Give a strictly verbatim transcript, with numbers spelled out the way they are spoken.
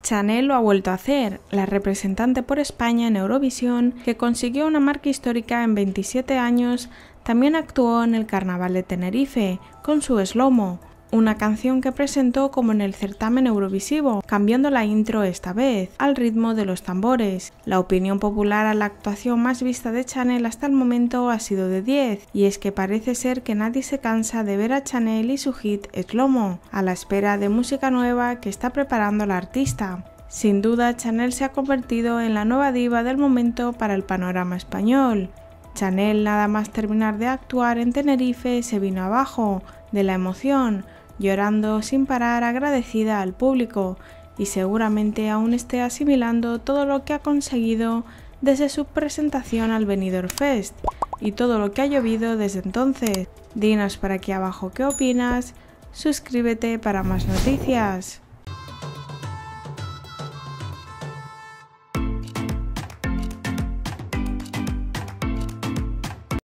Chanel lo ha vuelto a hacer, la representante por España en Eurovisión, que consiguió una marca histórica en veintisiete años, también actuó en el Carnaval de Tenerife, con su Slow-Mo, una canción que presentó como en el certamen eurovisivo, cambiando la intro esta vez, al ritmo de los tambores. La opinión popular a la actuación más vista de Chanel hasta el momento ha sido de diez, y es que parece ser que nadie se cansa de ver a Chanel y su hit Slow-Mo, a la espera de música nueva que está preparando la artista. Sin duda, Chanel se ha convertido en la nueva diva del momento para el panorama español. Chanel, nada más terminar de actuar en Tenerife, se vino abajo, de la emoción, llorando sin parar, agradecida al público, y seguramente aún esté asimilando todo lo que ha conseguido desde su presentación al Benidorm Fest y todo lo que ha llovido desde entonces. Dinos por aquí abajo qué opinas, suscríbete para más noticias.